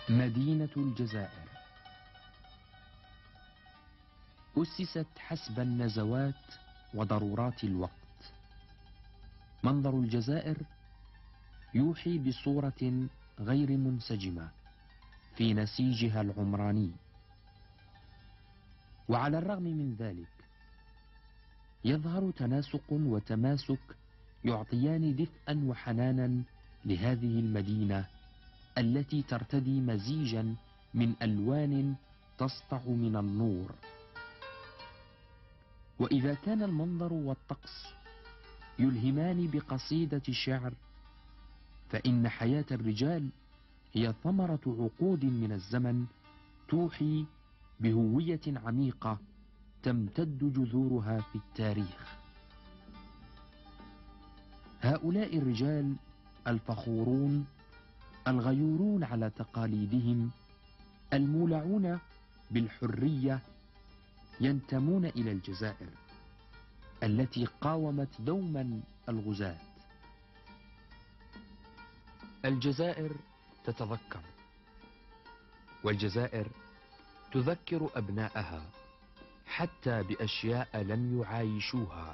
مدينة الجزائر أسست حسب النزوات وضرورات الوقت. منظر الجزائر يوحي بصورة غير منسجمة في نسيجها العمراني، وعلى الرغم من ذلك يظهر تناسق وتماسك يعطيان دفئا وحنانا لهذه المدينة التي ترتدي مزيجا من ألوان تسطع من النور. وإذا كان المنظر والطقس يلهمان بقصيدة شعر، فإن حياة الرجال هي ثمرة عقود من الزمن توحي بهوية عميقة تمتد جذورها في التاريخ. هؤلاء الرجال الفخورون الغيورون على تقاليدهم المولعون بالحرية ينتمون إلى الجزائر التي قاومت دوما الغزاة. الجزائر تتذكر، والجزائر تذكر أبناءها حتى بأشياء لم يعايشوها.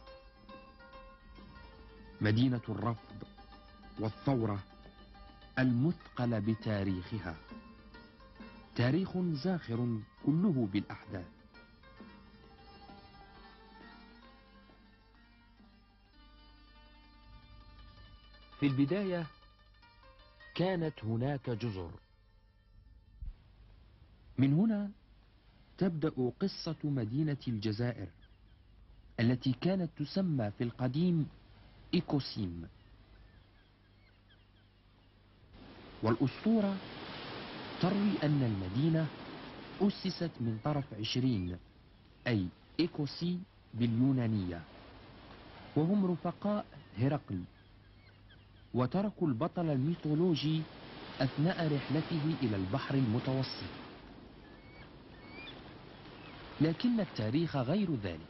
مدينة الرفض والثورة المثقل بتاريخها، تاريخ زاخر كله بالأحداث. في البداية كانت هناك جزر. من هنا تبدأ قصة مدينة الجزائر التي كانت تسمى في القديم إيكوسيم. والأسطورة تروي أن المدينة أسست من طرف 20 أي إيكوسي باليونانية، وهم رفقاء هرقل، وتركوا البطل الميثولوجي أثناء رحلته إلى البحر المتوسط. لكن التاريخ غير ذلك،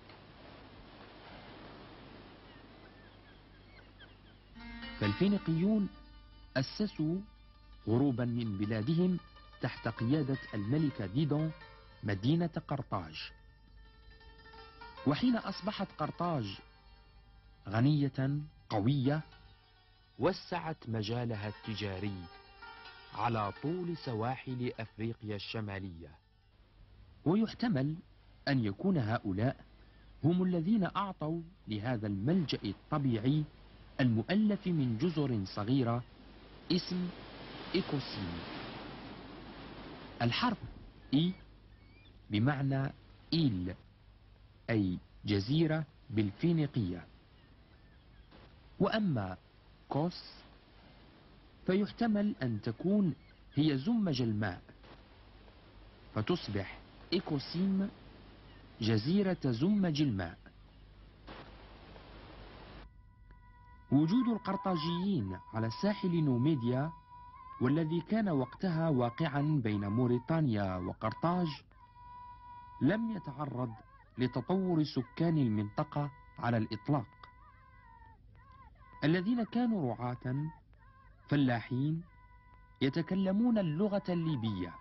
فالفينيقيون أسسوا هروبا من بلادهم تحت قيادة الملك ديدون مدينة قرطاج. وحين أصبحت قرطاج غنية قوية وسعت مجالها التجاري على طول سواحل أفريقيا الشمالية. ويحتمل أن يكون هؤلاء هم الذين أعطوا لهذا الملجأ الطبيعي المؤلف من جزر صغيرة اسم إيكوسيم. الحرف إي بمعنى إيل أي جزيرة بالفينيقية، وأما كوس فيحتمل أن تكون هي زمج الماء، فتصبح إيكوسيم جزيرة زمج الماء. وجود القرطاجيين على ساحل نوميديا، والذي كان وقتها واقعا بين موريتانيا وقرطاج، لم يتعرض لتطور سكان المنطقة على الإطلاق، الذين كانوا رعاة فلاحين يتكلمون اللغة الليبية.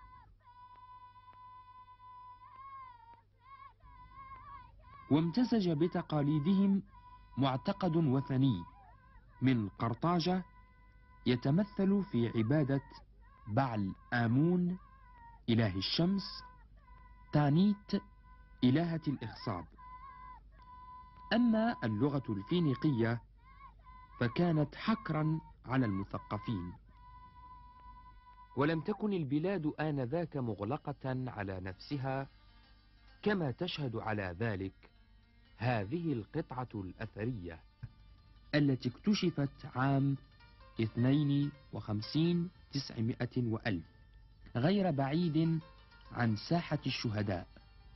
وامتزج بتقاليدهم معتقد وثني من قرطاجة يتمثل في عبادة بعل آمون إله الشمس، تانيت إلهة الإخصاب. أما اللغة الفينيقية فكانت حكرا على المثقفين، ولم تكن البلاد آنذاك مغلقة على نفسها كما تشهد على ذلك هذه القطعة الأثرية التي اكتشفت عام 52 900 وألف، غير بعيد عن ساحة الشهداء.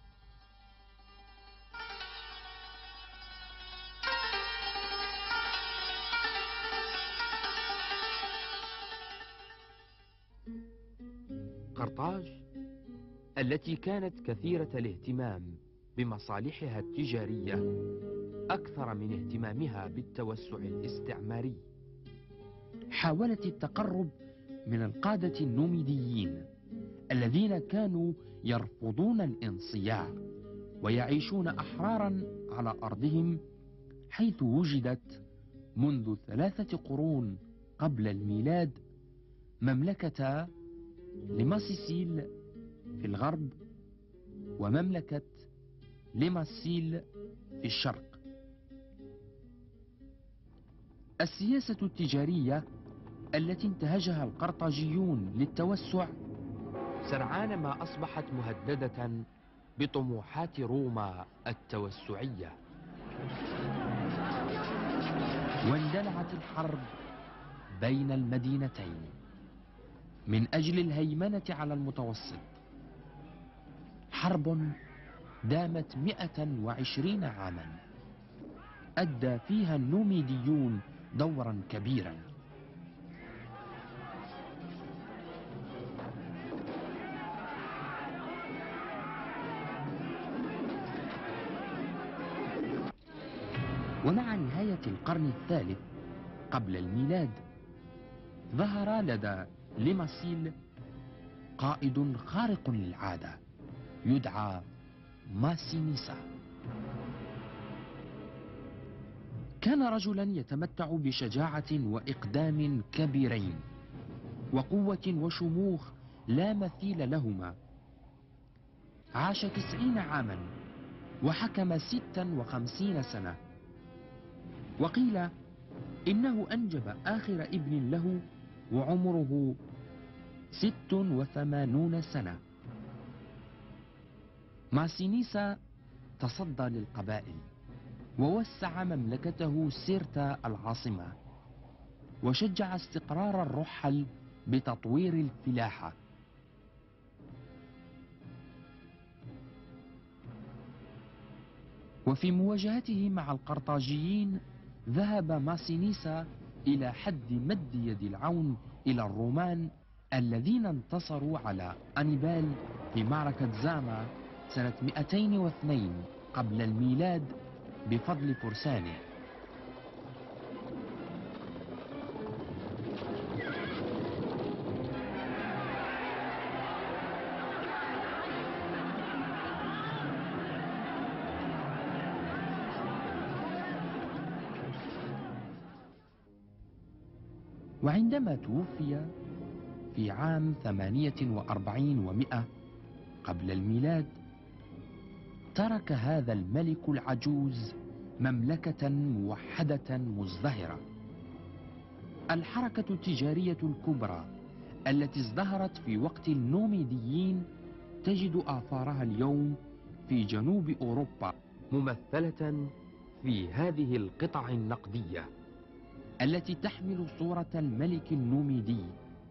قرطاج التي كانت كثيرة الاهتمام بمصالحها التجارية أكثر من اهتمامها بالتوسع الاستعماري، حاولت التقرب من القادة النوميديين الذين كانوا يرفضون الانصياع ويعيشون أحرارا على أرضهم، حيث وجدت منذ 3 قرون قبل الميلاد مملكة ليماسيسيل في الغرب ومملكة ليماسيل في الشرق. السياسة التجارية التي انتهجها القرطاجيون للتوسع سرعان ما أصبحت مهددة بطموحات روما التوسعية، واندلعت الحرب بين المدينتين من أجل الهيمنة على المتوسط، حرب دامت 120 عاما أدى فيها النوميديون دورا كبيرا. ومع نهاية القرن الثالث قبل الميلاد ظهر لدى ليماسيل قائد خارق للعادة يدعى ماسينيسا. كان رجلا يتمتع بشجاعة وإقدام كبيرين وقوة وشموخ لا مثيل لهما. عاش 90 عاما وحكم 56 سنة، وقيل إنه أنجب آخر ابن له وعمره 86 سنة. ماسينيسا تصدى للقبائل ووسع مملكته سيرتا العاصمة، وشجع استقرار الرحل بتطوير الفلاحة. وفي مواجهته مع القرطاجيين ذهب ماسينيسا إلى حد مد يد العون إلى الرومان الذين انتصروا على أنيبال في معركة زاما سنة 202 قبل الميلاد بفضل فرسانه. وعندما توفي في عام 48 و100 قبل الميلاد ترك هذا الملك العجوز مملكة موحدة مزدهرة. الحركة التجارية الكبرى التي ازدهرت في وقت النوميديين تجد آثارها اليوم في جنوب أوروبا، ممثلة في هذه القطع النقدية التي تحمل صورة الملك النوميدي.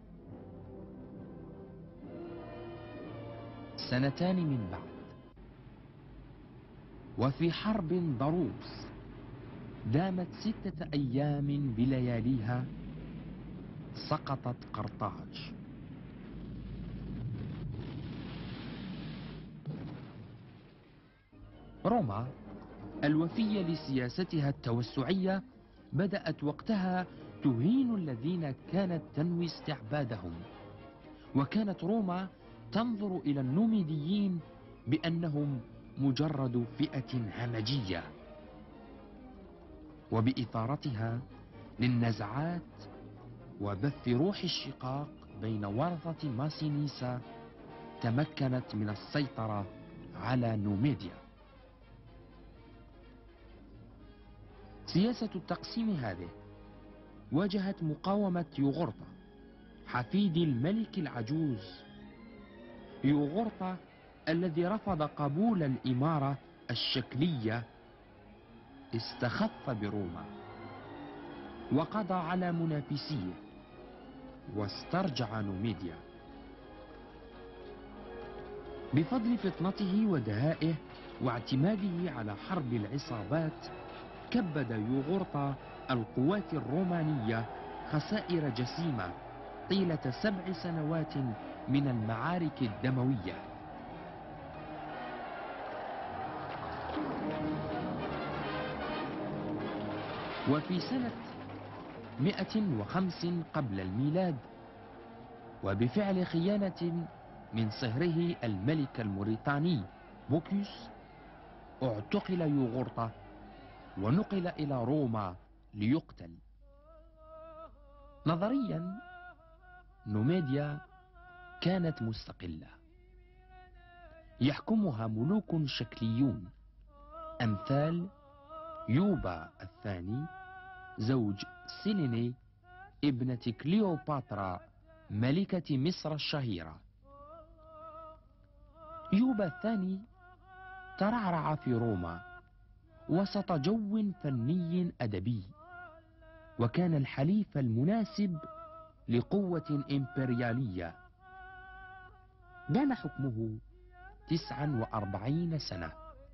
2 سنين من بعد، وفي حرب ضروس دامت 6 أيام بلياليها، سقطت قرطاج. روما الوفية لسياستها التوسعية بدأت وقتها تهين الذين كانت تنوي استعبادهم، وكانت روما تنظر إلى النوميديين بأنهم مجرد فئة همجية. وبإثارتها للنزعات وبث روح الشقاق بين ورثة ماسينيسا تمكنت من السيطرة على نوميديا. سياسة التقسيم هذه واجهت مقاومة يوغورطا حفيد الملك العجوز. يوغورطا الذي رفض قبول الإمارة الشكلية استخف بروما وقضى على منافسيه واسترجع نوميديا. بفضل فطنته ودهائه واعتماده على حرب العصابات كبد يوغورطا القوات الرومانية خسائر جسيمة طيلة 7 سنوات من المعارك الدموية. وفي سنة 105 قبل الميلاد، وبفعل خيانة من صهره الملك الموريتاني بوكيوس اعتقل يوغورتا ونقل إلى روما ليقتل. نظريا نوميديا كانت مستقلة يحكمها ملوك شكليون أمثال يوبا الثاني زوج سيليني ابنة كليوباترا ملكة مصر الشهيرة. يوبا الثاني ترعرع في روما وسط جو فني أدبي، وكان الحليف المناسب لقوة إمبريالية. دام حكمه 49 سنة.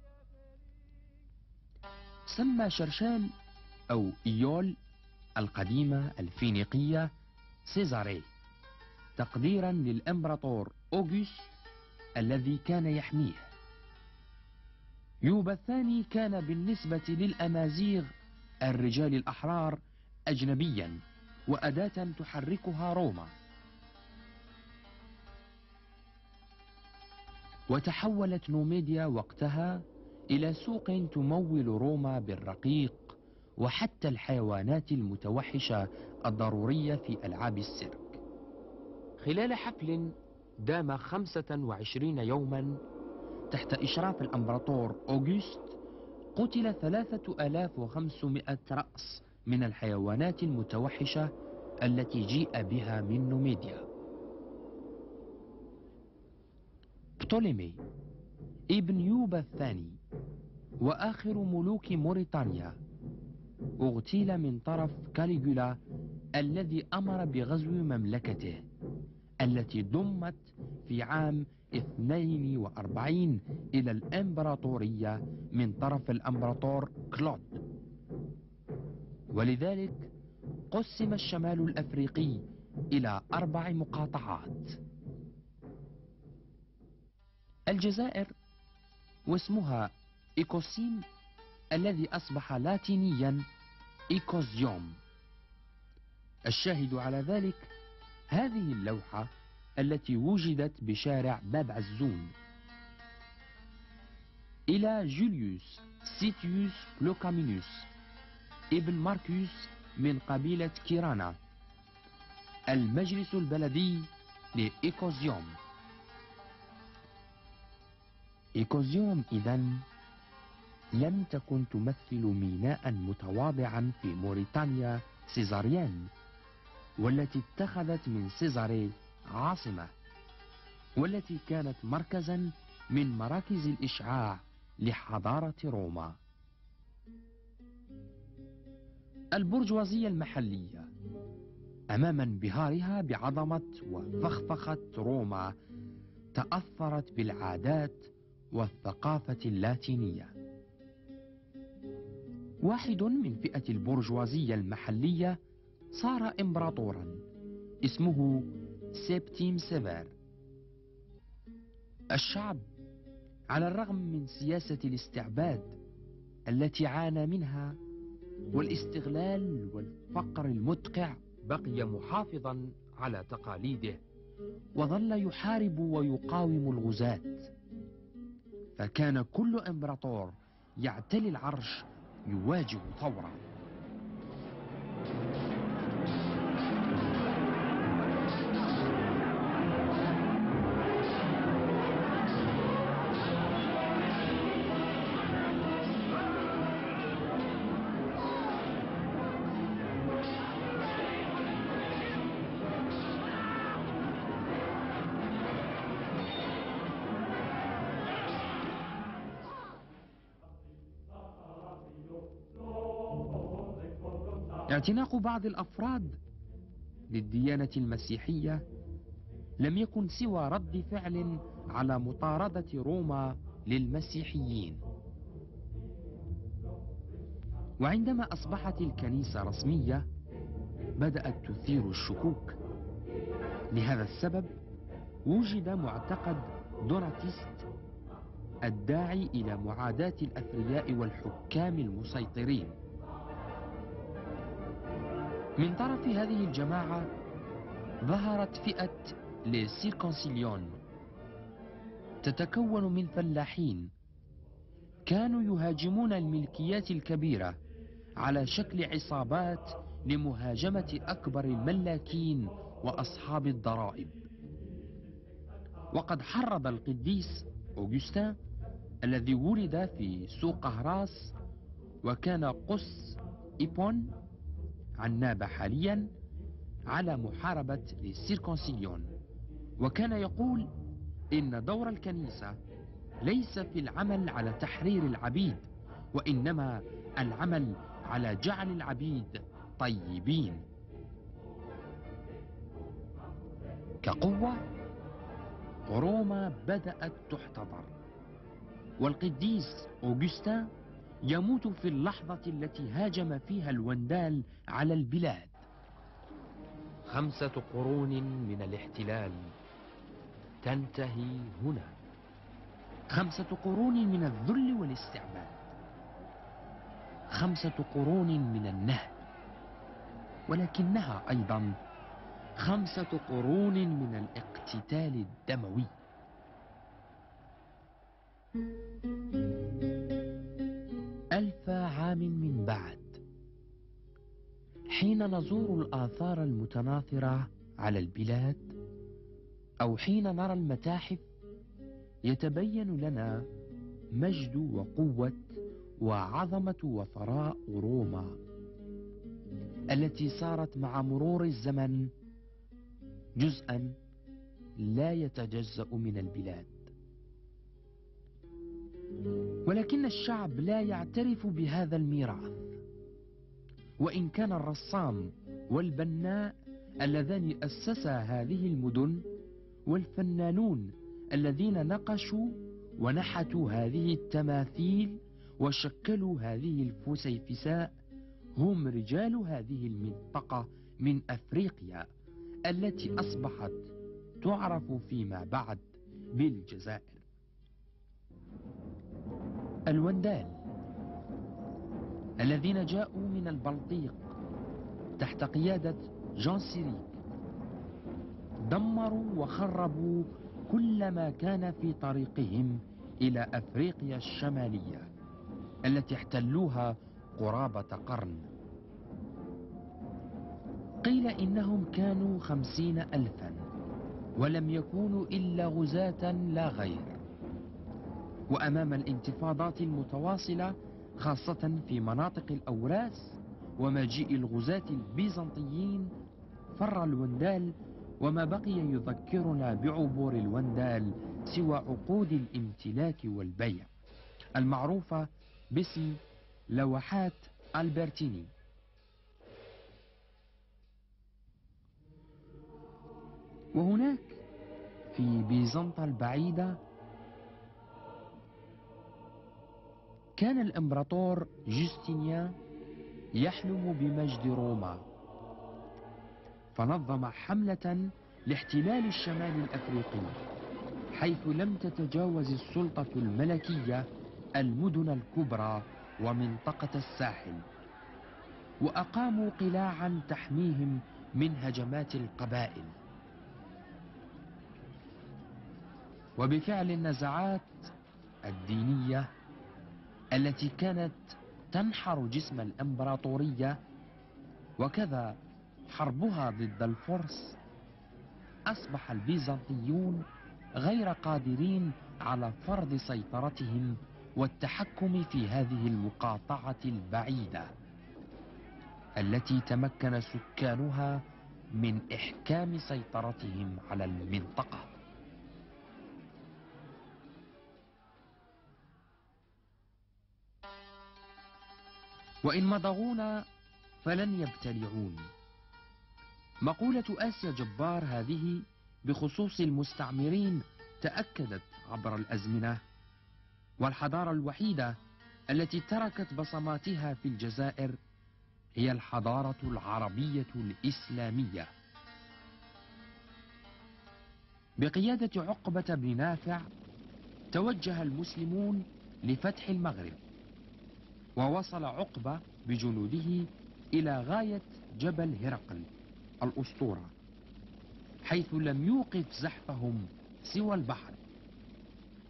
سمى شرشال أو إيول القديمة الفينيقية سيزاري تقديرا للإمبراطور أوغوست الذي كان يحميه. يوبا الثاني كان بالنسبة للأمازيغ الرجال الأحرار أجنبيا وأداة تحركها روما. وتحولت نوميديا وقتها إلى سوق تمول روما بالرقيق وحتى الحيوانات المتوحشة الضرورية في ألعاب السيرك. خلال حفل دام 25 يوما تحت إشراف الإمبراطور أوغوست قتل 3500 رأس من الحيوانات المتوحشة التي جيء بها من نوميديا. بطوليمي ابن يوبا الثاني وآخر ملوك موريتانيا اغتيل من طرف كاليغولا الذي أمر بغزو مملكته التي ضمت في عام 42 إلى الإمبراطورية من طرف الإمبراطور كلود. ولذلك قسم الشمال الأفريقي إلى 4 مقاطعات: الجزائر واسمها إيكوسيم الذي أصبح لاتينيا إيكوزيوم. الشاهد على ذلك هذه اللوحة التي وجدت بشارع باب عزون. إلى جوليوس سيتيوس بلوكامينوس ابن ماركوس من قبيلة كيرانا المجلس البلدي لإيكوزيوم. إيكوزيوم إذن لم تكن تمثل ميناء متواضعا في موريتانيا سيزاريان، والتي اتخذت من سيزاري عاصمة، والتي كانت مركزا من مراكز الإشعاع لحضارة روما. البرجوازية المحلية أمام انبهارها بعظمة وفخفخة روما تأثرت بالعادات والثقافة اللاتينية. واحد من فئة البرجوازية المحلية صار إمبراطورا اسمه سيبتيم سيفير. الشعب على الرغم من سياسة الاستعباد التي عانى منها والاستغلال والفقر المدقع بقي محافظا على تقاليده وظل يحارب ويقاوم الغزاة. فكان كل إمبراطور يعتلي العرش يواجه ثورة. اعتناق بعض الأفراد للديانة المسيحية لم يكن سوى رد فعل على مطاردة روما للمسيحيين. وعندما أصبحت الكنيسة رسمية بدأت تثير الشكوك. لهذا السبب وجد معتقد دوناتيست الداعي إلى معاداة الأثرياء والحكام المسيطرين. من طرف هذه الجماعة ظهرت فئة لي سيركونسيليون تتكون من فلاحين كانوا يهاجمون الملكيات الكبيرة على شكل عصابات لمهاجمة أكبر الملاكين وأصحاب الضرائب. وقد حرض القديس أوغسطين الذي ولد في سوق هراس وكان قس إيبون عنابة حاليا على محاربة السيركونسيليون، وكان يقول إن دور الكنيسة ليس في العمل على تحرير العبيد، وإنما العمل على جعل العبيد طيبين. كقوة روما بدأت تحتضر، والقديس أوغسطين يموت في اللحظة التي هاجم فيها الوندال على البلاد. 5 قرون من الاحتلال تنتهي هنا، 5 قرون من الذل والاستعباد، 5 قرون من النهب، ولكنها أيضا 5 قرون من الاقتتال الدموي. 1000 عام من بعد، حين نزور الآثار المتناثرة على البلاد أو حين نرى المتاحف، يتبين لنا مجد وقوة وعظمة وثراء روما التي صارت مع مرور الزمن جزءا لا يتجزأ من البلاد. ولكن الشعب لا يعترف بهذا الميراث، وإن كان الرسام والبناء اللذان أسسا هذه المدن والفنانون الذين نقشوا ونحتوا هذه التماثيل وشكلوا هذه الفسيفساء هم رجال هذه المنطقة من أفريقيا التي أصبحت تعرف فيما بعد بالجزائر. الوندال الذين جاءوا من البلطيق تحت قيادة جان سيريك دمروا وخربوا كل ما كان في طريقهم إلى أفريقيا الشمالية التي احتلوها قرابة قرن. قيل إنهم كانوا 50,000 ولم يكونوا إلا غزاة لا غير. وأمام الانتفاضات المتواصلة خاصة في مناطق الأوراس ومجيء الغزاة البيزنطيين، فر الوندال، وما بقي يذكرنا بعبور الوندال سوى عقود الامتلاك والبيع المعروفة باسم لوحات ألبرتيني. وهناك في بيزنطة البعيدة كان الإمبراطور جوستينيان يحلم بمجد روما، فنظم حملة لاحتلال الشمال الأفريقي حيث لم تتجاوز السلطة الملكية المدن الكبرى ومنطقة الساحل، وأقاموا قلاعا تحميهم من هجمات القبائل. وبفعل النزعات الدينية التي كانت تنحر جسم الإمبراطورية وكذا حربها ضد الفرس، أصبح البيزنطيون غير قادرين على فرض سيطرتهم والتحكم في هذه المقاطعة البعيدة التي تمكن سكانها من إحكام سيطرتهم على المنطقة. وإن مضغونا فلن يبتلعون. مقولة آسيا جبار هذه بخصوص المستعمرين تأكدت عبر الأزمنة، والحضارة الوحيدة التي تركت بصماتها في الجزائر هي الحضارة العربية الإسلامية. بقيادة عقبة بن نافع توجه المسلمون لفتح المغرب، ووصل عقبة بجنوده إلى غاية جبل هرقل الأسطورة، حيث لم يوقف زحفهم سوى البحر.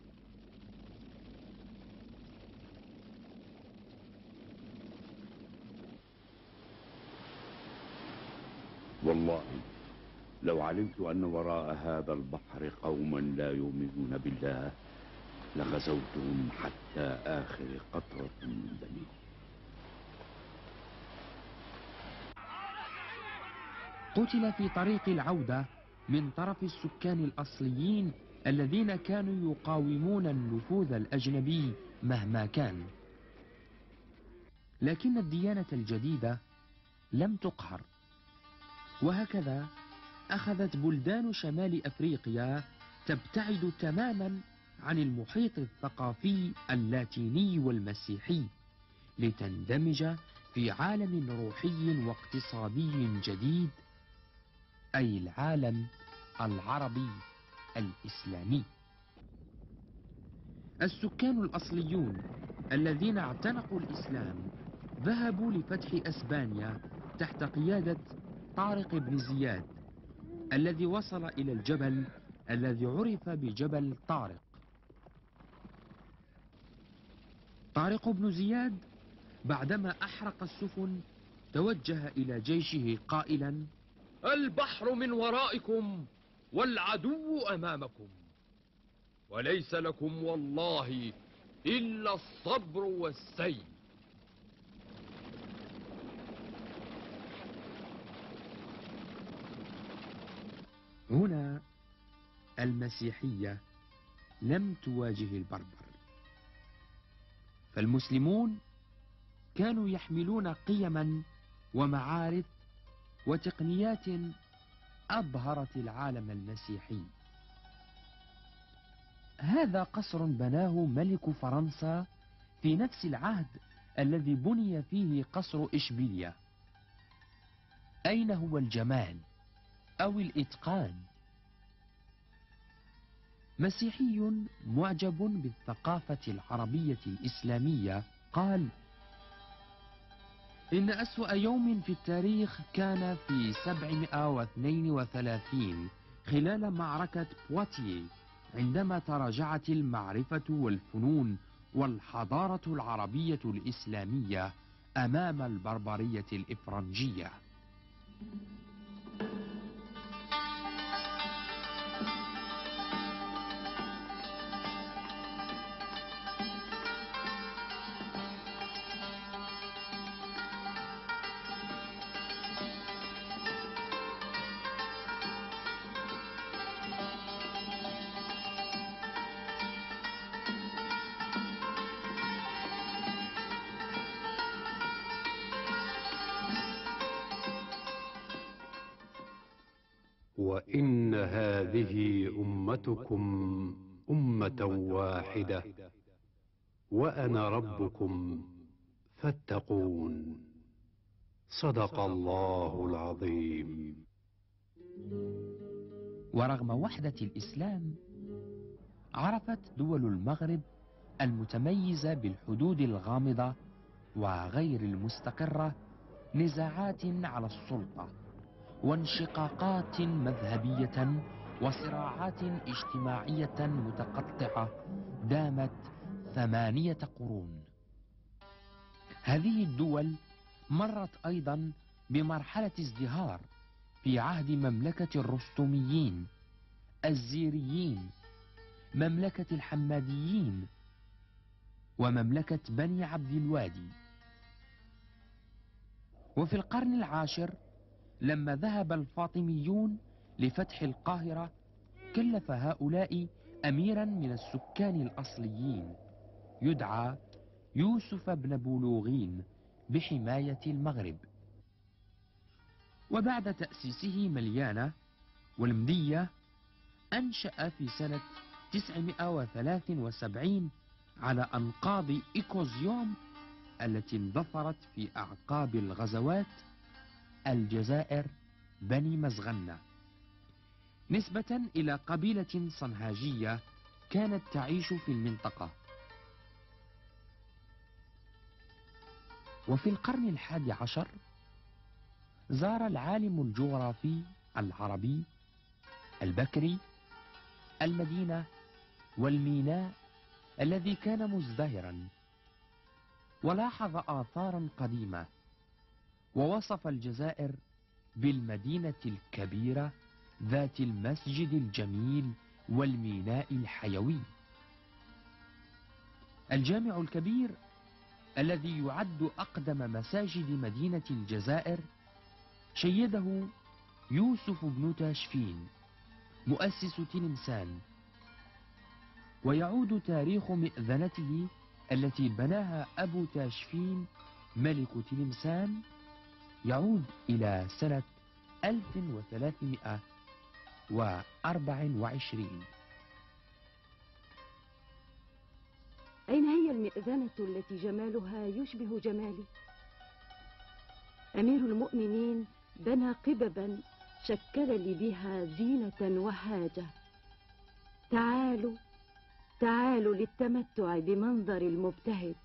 والله لو علمت أن وراء هذا البحر قوما لا يؤمنون بالله لغزوتهم حتى آخر قطرة من دمي. قتل في طريق العودة من طرف السكان الأصليين الذين كانوا يقاومون النفوذ الأجنبي مهما كان. لكن الديانة الجديدة لم تقهر، وهكذا أخذت بلدان شمال أفريقيا تبتعد تماما عن المحيط الثقافي اللاتيني والمسيحي لتندمج في عالم روحي واقتصادي جديد، أي العالم العربي الإسلامي. السكان الأصليون الذين اعتنقوا الإسلام ذهبوا لفتح أسبانيا تحت قيادة طارق بن زياد، الذي وصل إلى الجبل الذي عرف بجبل طارق. طارق بن زياد بعدما أحرق السفن توجه إلى جيشه قائلا: البحر من ورائكم والعدو أمامكم، وليس لكم والله إلا الصبر والسيف. هنا المسيحية لم تواجه البربر، فالمسلمون كانوا يحملون قيما ومعارف وتقنيات أبهرت العالم المسيحي. هذا قصر بناه ملك فرنسا في نفس العهد الذي بني فيه قصر إشبيلية. أين هو الجمال أو الإتقان؟ مسيحي معجب بالثقافة العربية الإسلامية قال: إن أسوأ يوم في التاريخ كان في 732 خلال معركة بواتيه، عندما تراجعت المعرفة والفنون والحضارة العربية الإسلامية أمام البربرية الإفرنجية. وإن هذه أمتكم أمة واحدة وأنا ربكم فاتقون. صدق الله العظيم. ورغم وحدة الإسلام، عرفت دول المغرب المتميزة بالحدود الغامضة وغير المستقرة نزاعات على السلطة وانشقاقات مذهبية وصراعات اجتماعية متقطعة دامت 8 قرون. هذه الدول مرت أيضا بمرحلة ازدهار في عهد مملكة الرستميين، الزيريين، مملكة الحماديين، ومملكة بني عبد الوادي. وفي القرن العاشر لما ذهب الفاطميون لفتح القاهرة كلف هؤلاء أميرا من السكان الأصليين يدعى يوسف بن بولوغين بحماية المغرب. وبعد تأسيسه مليانة والمدية أنشأ في سنة 973 على أنقاض إيكوزيوم التي اندثرت في أعقاب الغزوات الجزائر بني مزغنة، نسبة إلى قبيلة صنهاجية كانت تعيش في المنطقة. وفي القرن 11 زار العالم الجغرافي العربي البكري المدينة والميناء الذي كان مزدهرا، ولاحظ آثارا قديمة، ووصف الجزائر بالمدينة الكبيرة ذات المسجد الجميل والميناء الحيوي. الجامع الكبير الذي يعد أقدم مساجد مدينة الجزائر شيده يوسف بن تاشفين مؤسس تلمسان، ويعود تاريخ مئذنته التي بناها أبو تاشفين ملك تلمسان يعود إلى سنة 1324. أين هي المئذنة التي جمالها يشبه جمالي؟ أمير المؤمنين بنى قببا شكل لي بها زينة وهاجة. تعالوا تعالوا للتمتع بمنظر المبتهج.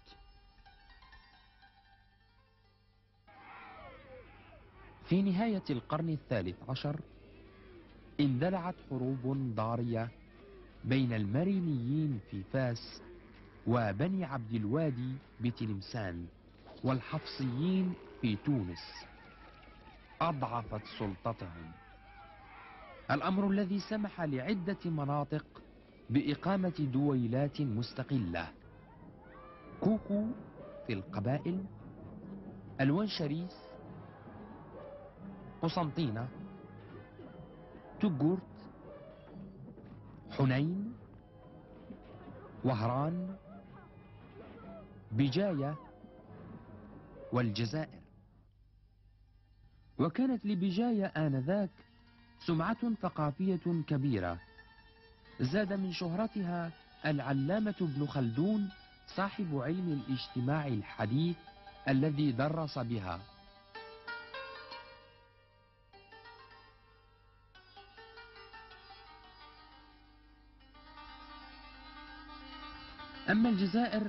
في نهاية القرن ال13 اندلعت حروب ضارية بين المرينيين في فاس وبني عبد الوادي بتلمسان والحفصيين في تونس، أضعفت سلطتهم، الأمر الذي سمح لعدة مناطق بإقامة دويلات مستقلة: كوكو في القبائل، الونشريس، قسنطينة، تجورت، حنين، وهران، بجاية، والجزائر. وكانت لبجاية آنذاك سمعة ثقافية كبيرة، زاد من شهرتها العلامة ابن خلدون صاحب علم الاجتماع الحديث الذي درس بها. أما الجزائر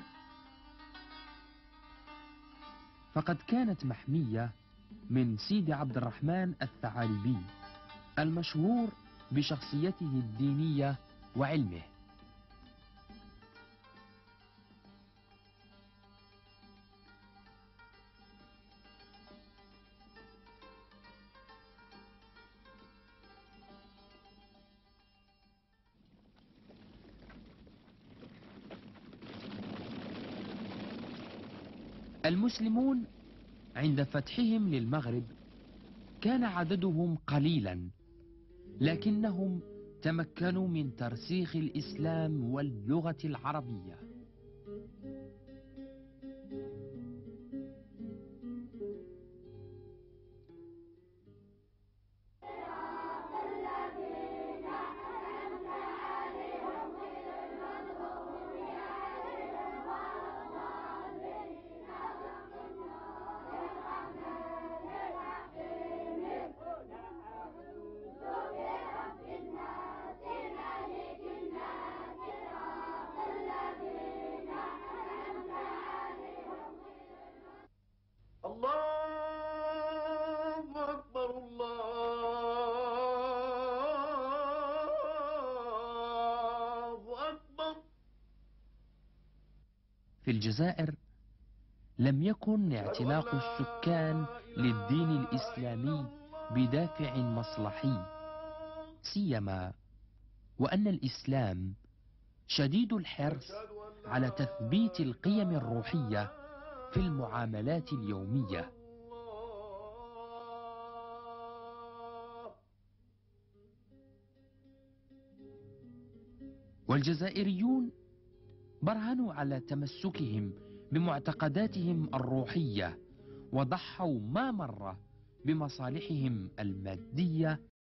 فقد كانت محمية من سيدي عبد الرحمن الثعالبي المشهور بشخصيته الدينية وعلمه. المسلمون عند فتحهم للمغرب كان عددهم قليلا، لكنهم تمكنوا من ترسيخ الإسلام واللغة العربية. الله أكبر الله أكبر. في الجزائر لم يكن اعتناق السكان للدين الإسلامي بدافع مصلحي، سيما وأن الإسلام شديد الحرص على تثبيت القيم الروحية في المعاملات اليومية. والجزائريون برهنوا على تمسكهم بمعتقداتهم الروحية، وضحوا ما مر بمصالحهم المادية